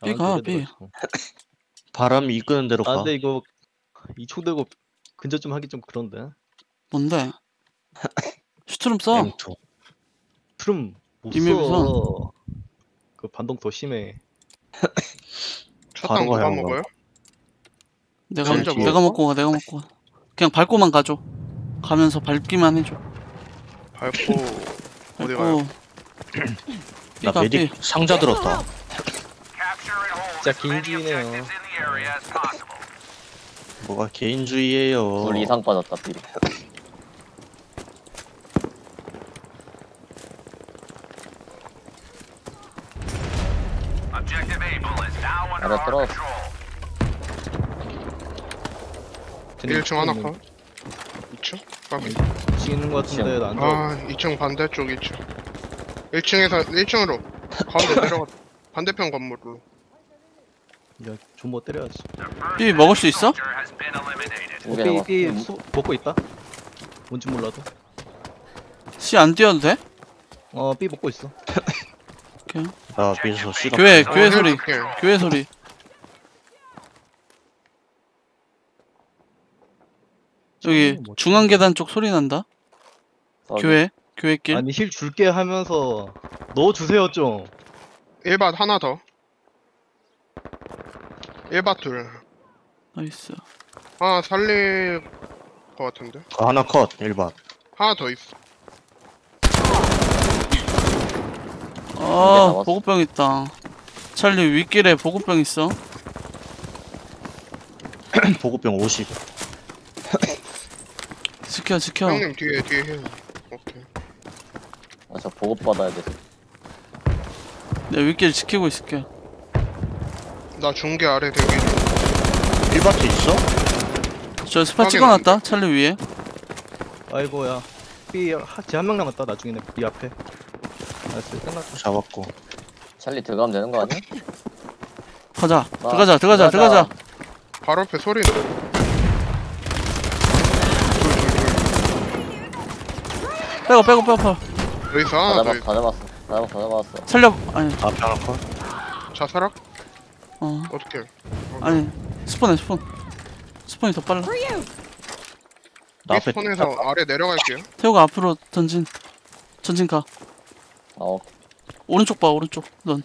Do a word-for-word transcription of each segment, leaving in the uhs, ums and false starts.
B가 B. 바람이 이끄는 대로 아 가. 근데 이거 이 초 되고 근접 좀 하기 좀 그런데. 뭔데? 슈트룸 써. 엠 투. 트름 못 이맵에서. 써. 그 반동 더 심해. 첫당 바로 누가 가야 먹어요? 내가 혼자 내가 먹어? 먹고 가. 내가 먹고 가. 그냥 밟고만 가줘. 가면서 밟기만 해줘. 밟고 어디 가요? 밟고. 나 B가 B. 메딕 상자 들었다. 진짜 개인주의네요. 뭐가 개인주의예요. 둘 이상 빠졌다 B. 아래 들어왔어. 일 층 하나 컷. 이 층? 까비. 지는 것 같은데 나안 들어. 아, 이 층 반대쪽 이 층. 일 층에서 일 층으로 가운데 내려가. 반대편 건물로. 야, 존버 때려야지. B 먹을 수 있어? 두개 삐, 남았어. 삐 수, 먹고 있다. 뭔지 몰라도. C 안 뛰어도 돼? 어, 삐 먹고 있어. 오케이. 나 미에서 씨가. 교회 아, 교회 헬 소리. 줄게. 교회 소리. 저기 뭐 중앙 계단 쪽 소리 난다. 어, 교회 교회 길. 아니 힐 줄게 하면서 넣어주세요 좀. 일 밭 하나 더. 일 밭 둘. 나이스. 하나 살릴 것 같은데. 그 하나 컷 일 번. 하나 더 있어. 아 남았어. 보급병 있다. 찰리 윗길에 보급병 있어. 보급병 오십. 지켜 지켜. 형님 뒤에 뒤에 힐. 오케이. 아, 저 보급 받아야 돼. 내 윗길 지키고 있을게. 나 중계 아래 대기. 일 바트 있어? 저 스파 확인. 찍어놨다. 찰리 위에. 아이고야. 삐 제 한 명 남았다. 나중에는 삐 앞에. 알았어. 끝났어. 잡았고. 찰리 들어가면 되는 거 아니야? 가자. 나- 들어가자 들어가자 들어가자. 바로 앞에 소리 나. 빼고 빼고 빼고 빼고. 여기서 다 하나 더 잡았어. 다 있어. 잡았어. 다 잡았어. 다 잡았어. 살려. 아니 앞에 하나 컷. 자살학? 어 어떻게? 아니 스폰해 스폰. 스폰이 더 빨라. 나 앞에 스폰에서 아래 내려갈게요. 태호가 앞으로 전진. 전진 가. 어, 오른쪽 봐 오른쪽. 넌.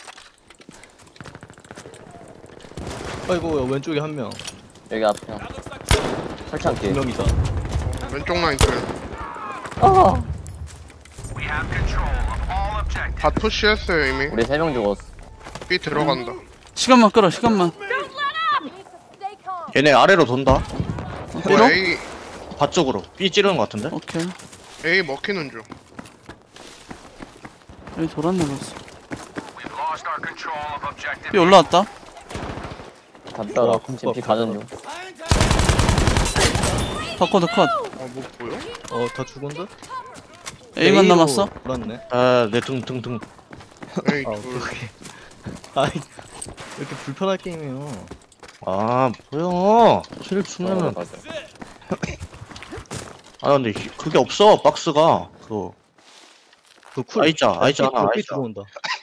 아이고 왼쪽에 한 명. 여기 앞에. 설창 두 뒤에. 명이다. 왼쪽 라인 둘. 아! 다 푸시했어요 이미. 우리 세 명 죽었어. B 들어간다. 시간만 끌어 시간만. 얘네 아래로 돈다. 삐로? 어, A 밭 쪽으로. B 찌르는 것 같은데? 오케이. A 먹히는 중. 여기 돌았네 벌써. B 올라왔다. 갔다가 와, 지금 B 가는 중. 바코드 컷. 아뭐 보여? 어, 다 죽은 듯? A만 남았어. 몰랐네. 아, 내 등, 등, 등. A 아, 둘. 어떡해. 아이, 왜 이렇게 불편한 게임이에요? 아, 뭐야. 힐 어, 주면은. 맞아. 아, 근데 히- 그게 없어, 박스가. 그, 그 쿨. 아이자, 아이자 삐- 하나, 삐 아이자. 들어온다.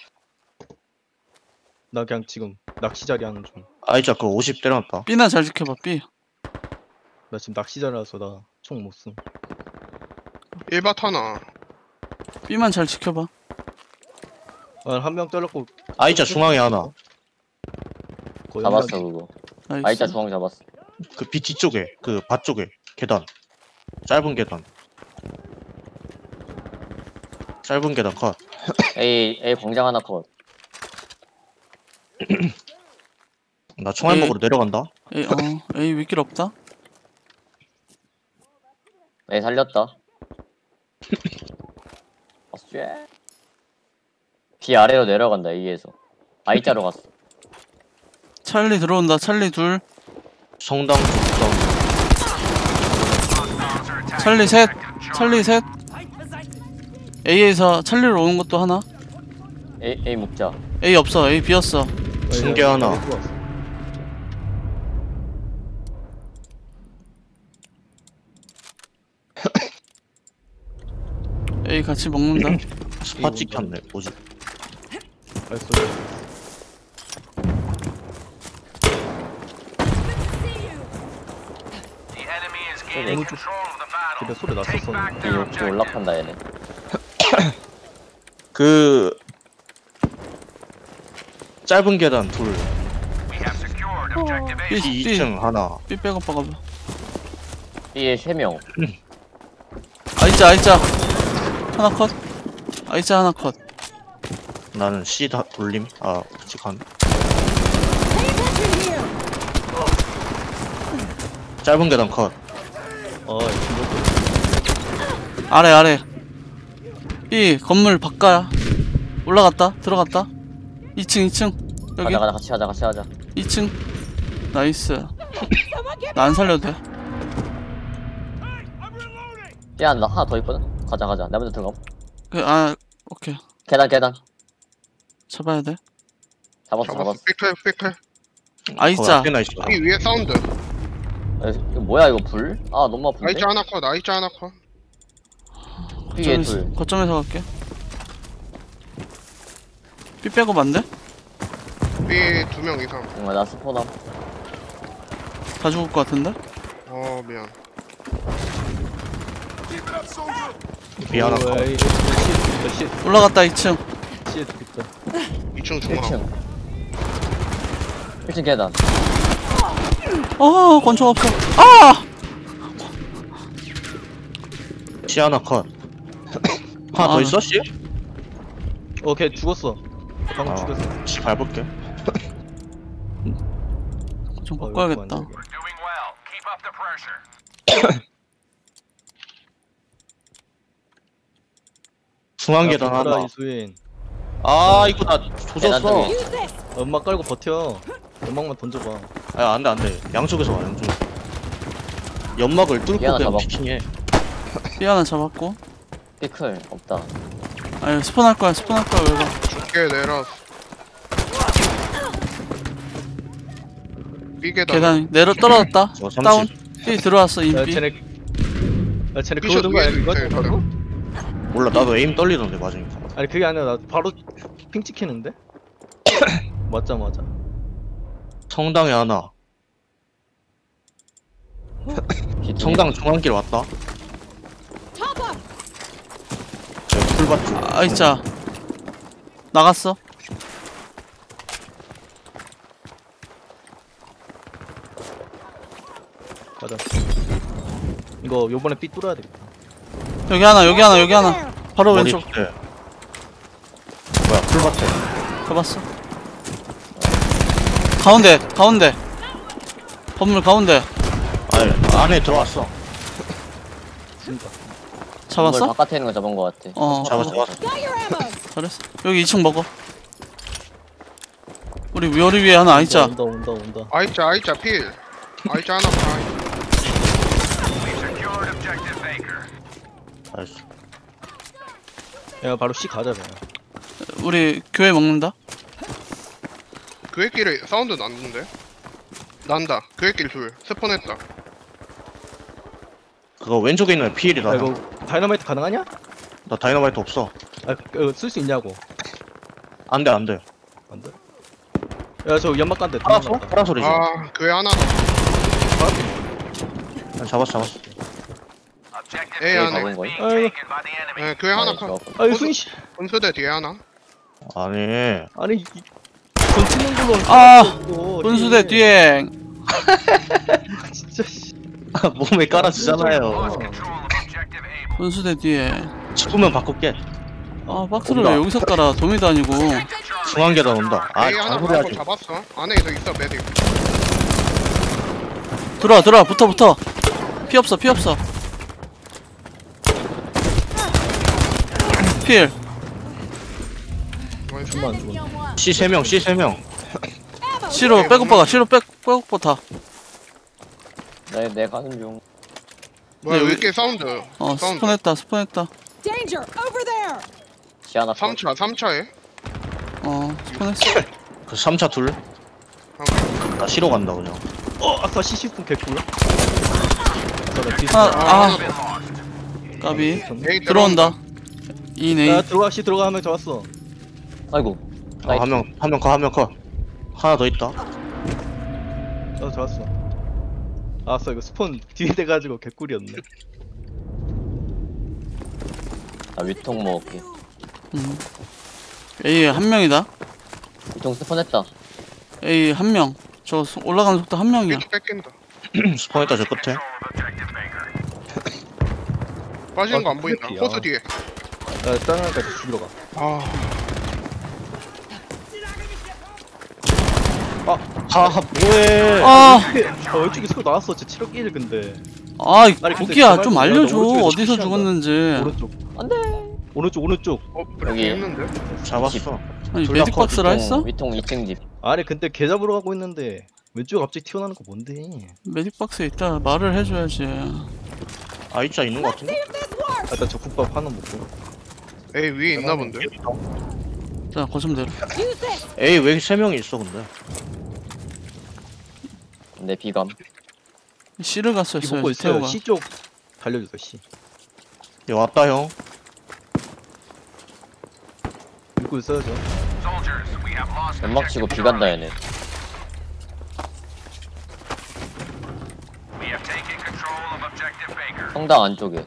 나 그냥 지금 낚시 자리 하는 중. 아이자 그 오십 때려놨다. B나 잘 지켜봐 B. 나 지금 낚시 자리라서 나 총 못 씀. 일 밭 하나. B만 잘 지켜봐. 아, 한 명 잘랐고 아이자 중앙에 하나. 거의 잡았어 연락이- 그거. 나이스. I자 중앙 잡았어. 그 빛 뒤쪽에, 그 밭 쪽에. 계단. 짧은 계단. 짧은 계단 컷. A A 광장 하나 컷. 나 총알 예. 먹으러 내려간다. A 어 A 윗길 없다. A 살렸다. 아, 쎄. B 아래로 내려간다 A에서. I자로 갔어. 찰리 들어온다. 찰리 둘. 성당, 성당. 찰리 셋. 찰리 셋. A에서 찰리로 오는 것도 하나. A A 묵자. A 없어. A 비었어. 중계 하나. 네, 들어왔어. A 같이 먹는다. 스팟 찍혔네, 뭐지? 알았어. 저기 어느 쪽 집에 소리 났었었는데. 이쪽 올라간다 얘네. 그 짧은 계단 둘. B, 이 B, 층 하나. B 백업 박아봐. B에 세 명. I자 I자 하나 컷. I자 하나 컷. 나는 C 다 돌림. 아 같이 간. 짧은 계단 컷. 어 이거 아래 아래. B 건물 바깥 올라갔다 들어갔다. 이 층 이 층 여기 가자 가자 같이 가자 같이 가자. 이 층 나이스. 나 안 살려도 돼. 야, 나 하나 더 있거든. 가자 가자. 내 먼저 들어가. 그, 아 오케이 계단 계단. 잡아야 돼. 잡았어 잡았어. 잡았어. 삐클 삐클. I자 앞에나 있어. 이 위에 사운드. 에, 이거 뭐야 이거 불? 아 너무 아픈데. 아이자 하나 컷. 아이자 하나 컷. B에 거점에서, 둘. 거점에서 갈게. B 백업 안 돼? B 두 명 이상. 정말 나 스포남. 다 죽을 것 같은데? 어 미안. B 하나 컷. 씨 있다 씨 올라갔다 이 층. 씨 있다. 이 층 일 중앙. 층. 일 층 계단. 어 권총 없어. 아! C 하나 컷. 하나 더 아. 있어 C? 어걔 죽었어. 방금 아. 죽였어. C 밟을게. 좀 어, 바꿔야겠다. 이거 안 돼. 중앙 야, 계단 버텨라, 하나. 이수인. 아 이거 나 계단 조졌어. 쪽에. 연막 깔고 버텨. 연막만 던져봐. 아 안돼 안돼. 양쪽에서 와 양쪽. 연막을 뚫고 미안하다, 그냥 막. 피킹해. B 하나 잡았고. 피클 없다. 아니 스폰 할 거야 스폰 할 거야 왜 봐. 죽게 내려. B 계단. 계단 내려 떨어졌다. 저 다운. 삼십. B 들어왔어 야 인비. 쟤네 야 쟤네 그거 삐셔 든 거야 위에 이거? 있어요, 바로? 몰라 나도 에임 떨리던데 맞으니까. 아니 그게 아니라 나 바로 핑 찍히는데? 맞자마자. 성당에 하나. B 성당 중앙길 왔다. 네, 풀밭 쪽. I자 나갔어. 가자. 이거 요번에 삐 뚫어야 되겠다. 여기 하나 여기 하나 여기 하나. 바로 머리 왼쪽 밑에. 뭐야 풀밭에. 잡았어. 가운데 가운데. 건물 가운데. 아니 안에 들어왔어. 진짜. 잡았어? 건물 바깥에 있는 거 잡은 거 같아. 어 잡았어 잡았어. 잘했어. 여기 이 층 먹어. 우리 위어리 위에 하나 I자. 온다 온다 온다. 아이자 아이자 필. 아이자 하나 컷. 나이스. 야 바로 C 가자 그냥. 우리 교회 먹는다. 교회길에 사운드 났는데? 난다. 교회길 둘. 스폰했다. 그거 왼쪽에 있는 피일이다. 야 이거 다이너마이트 가능하냐? 나 다이너마이트 없어. 아 이거 쓸 수 있냐고. 안돼 안돼. 안 돼? 야 저 연막 간대. 파라소? 파라소리지. 아 교회 하나. 잡았어 잡았어. A 여기 안에. 잡은 거임? 아이고. 예, 교회 하나 컷. 잡았고. 아이 수인 씨. 분수대 뒤에 하나. 아니 아니 이- 돈 쓰는 걸로. 아, 이거, 분수대 이게. 뒤에. 진짜 씨. 몸에 깔아주잖아요. 분수대 뒤에. 죽으면 바꿀게. 아 박스를 온다. 왜 여기서 깔아? 도미도 아니고. 중앙 계단 온다. 아 A 하나 장소리 하고 하지. 잡았어. 안에서 있어 메딕. 들어와 들어와 붙어 붙어. 피 없어 피 없어. 필. 좀만 안 죽었네. C 세 명 C 세 명. C로 백업 박아. C로 백 백업 버타. 내, 내 가는 중. 뭐야 네, 왜 이렇게 사운드? 어 사운드. 스폰했다 스폰했다. Danger! Over there! 시 하나 삼 차 삼 차에. 어 스폰했어. 그 삼 차 둘. 나 C로 간다 그냥. 어 아까 씨씨폰 개꿀. 아까 나 뒤. 하나 아 까비. A 들어온다. 이 네이. 야 들어가 C 들어가 하면 잡았어. 아이고. 아, 한 명 한 명 컷 한 명 컷. 하나 더 있다. 나 잡았어. 아싸 이거 스폰 뒤에 돼가지고 개꿀이었네. 나 위통 먹을게. 음. A 한 명이다. 위통 스폰했다. A 한 명. 저 소- 올라가는 속도 한 명이야. 삐 뺏긴다. 스폰했다 저 끝에. 빠지는 거 안 아, 보인다. 삐삐야. 호수 뒤에. 나 다른 애까지 죽이러 가. 아, 아 뭐해? 아, 아 왼쪽에 소리 나왔어. 제 칠억 일 근데. 아, 아니, 근데 고기야 가만히 좀 있어. 알려줘. 나 오른쪽에서 어디서 푸시한다. 죽었는지. 오른쪽. 안돼. 오른쪽 오른쪽. 어, 그렇게 여기. 했는데? 잡았어. 아니 졸라 메딕 커, 박스라 했어? 위통 이 층 집. 아니 근데 개 잡으러 가고 있는데 왼쪽에 갑자기 튀어나오는 거 뭔데? 메딕 박스에 있다 말을 해줘야지. 아이자 있는 거 같은데? 아, 일단 저 국밥 하나 먹고. 에이, 위에 있나 본데? 자 거점대로. Use this. 에이 왜 세 명이 있어 근데? 내 비감. C를 이 먹고 갔었어야지 있어요. 태호가. C 쪽 달려주세요. C. 얘 왔다 형. 읽고 있어야죠. 연막 치고 비 간다 얘네. 성당 안쪽에.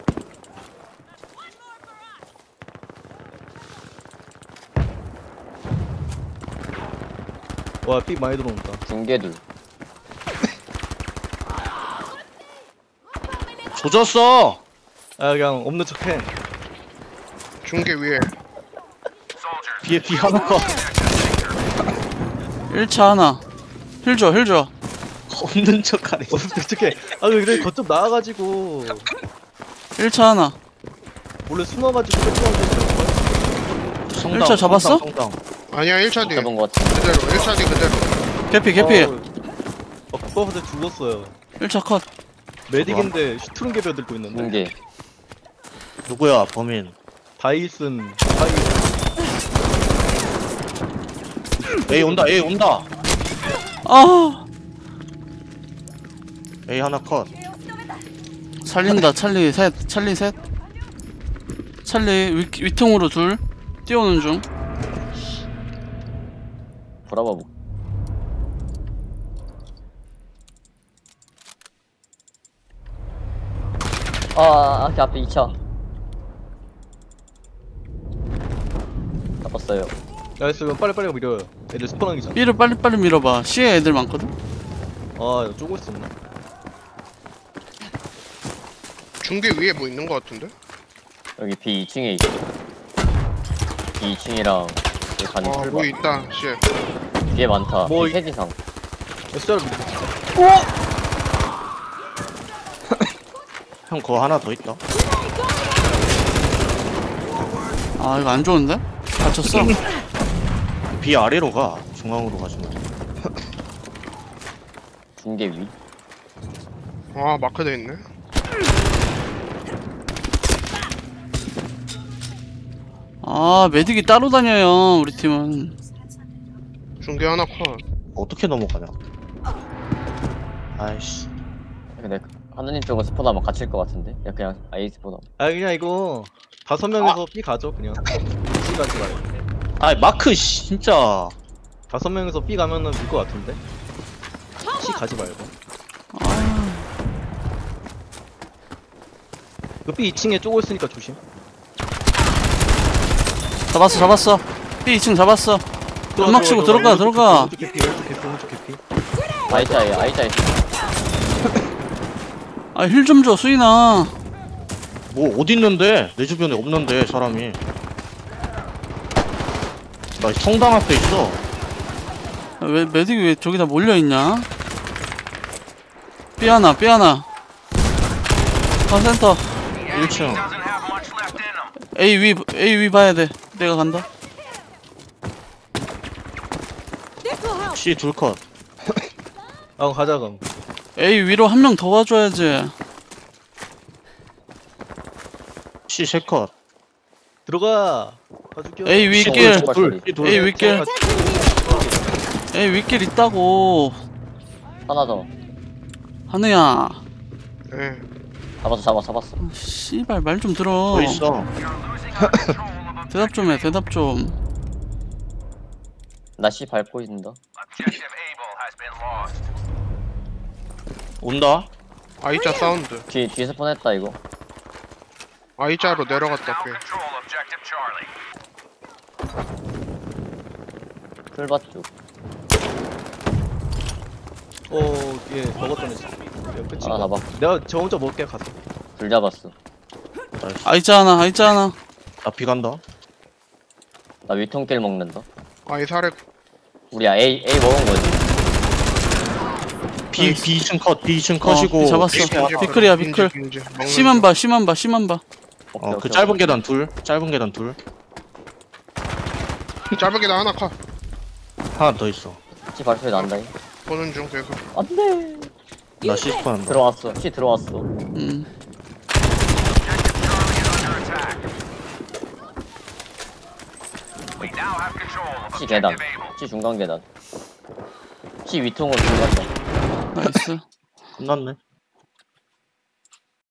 와, 삐 많이 들어온다. 중계둘. 조졌어. 아, 그냥 없는 척해. 중계 위에. 비에 비 하나 거. 일 차 하나. 힐 줘, 힐 줘. 없는 척하네. 없는 척해. 아, 그래 거점 나와가지고 일 차 하나. 원래 숨어가지고 뺏어왔는데. 성당, 일 차 잡았어? 성당, 성당. 아니야, 일 차 뒤. 잡은 거 같아. 그대로, 일 차 뒤 그대로. 개피, 개피. 아, 국밥한테 죽었어요. 일 차 컷. 메딕인데 슈트룬 개별 들고 있는데. 중계. 누구야 범인? 다이슨. 다이. 에이 온다 에이 온다. 아, 에이 하나 컷. 살린다. 찰리 셋, 찰리 셋. 찰리 위, 위통으로 둘. 뛰어오는 중. 브라바 뭐. 아, 아, 그 앞에 이 차. 잡았어요. 나이스, 그럼 빨리빨리 밀어요. 애들 스폰하기 전. B를 빨리빨리 밀어봐. C에 애들 많거든. 아, 이거 쪼고 있었나? 중계 위에 뭐 있는 거 같은데? 여기 B 이 층에 있어. B 이 층이랑 여기 가는 아, 뭐 출발. 있다, 씨. 뒤에 많다. 뭐 세 이상. 에스알 밀어. 형 그거 하나 더 있다. 아 이거 안 좋은데? 다쳤어. 비 아래로 가. 중앙으로 가지마. 중계 위. 아, 마크돼 있네. 아 메딕이 따로 다녀요. 우리 팀은. 중계 하나 컷. 어떻게 넘어가냐? 아이씨. 근데 하느님 쪽은 스포나면 갇힐 것 같은데? 야 그냥 아이 스포나. 아, 그냥 이거 다섯 명에서 B 가죠, 그냥. C 가지 말고. 아 마크 씨 진짜. 다섯 명에서 B 가면은 밀 것 같은데? C 가지 말고. 아, 그 B 이 층에 쪼고 있으니까 조심. 잡았어, 잡았어. B 이 층 잡았어. 연막 치고 들어가, 들어가. 오른쪽 개피, 오른쪽 개피, 오른쪽 개피. 아이자에 아이자에. 아 힐 좀 줘, 수인아. 뭐 어디 있는데? 내 주변에 없는데 사람이. 나 성당 앞에 있어. 아, 왜 메딕이 왜 저기다 몰려 있냐? B 하나, B 하나. 아 센터. 일 층. A 위, A 위 봐야 돼. 내가 간다. This will help. C 둘 컷. 아, 그럼 가자, 그럼. A 위로 한 명 더 와줘야지. C 세 컷. 들어가. 가줄게요. A 윗길. 어, 둘. C 둘. A 윗길. Attention here. A 윗길 있다고. 하나 더. 한우야. 예. 잡았어 잡았어 잡았어. 씨발 말 좀 들어. 더 있어. 대답 좀 해. 대답 좀. 나 C 밟고 있는다. 온다. I자 사운드. 뒤 뒤에서 뻔했다 이거. I자로 내려갔다. 꽤. 풀밭 쪽. 오얘 먹었던 애지. 얘 끝인 하나 거. 잡아. 내가 저 혼자 먹을게 가서. 둘 잡았어. 나이스. I자 하나 I자 하나. 나 비 간다. 나 위통길 먹는다. I 사례. 우리 A A 먹은 거지. B 나이스. B 층 컷, B 층 어, 컷이고. 잡았어. B 층 비클이야, 비클. 심한 봐 심한 봐 심한 봐. 오케이, 어, 그 오케이, 짧은 오케이. 계단 둘. 짧은 계단 둘. 짧은 계단 하나 컷. 하나 더 있어. 치 발소리 난다. 이. 보는 중 계속. 안돼. 나 시스코 한다. 들어왔어. 치 들어왔어. 음. 치 계단. 치 중간 계단. 치 위통으로 들어간다. 나이스. 끝났네.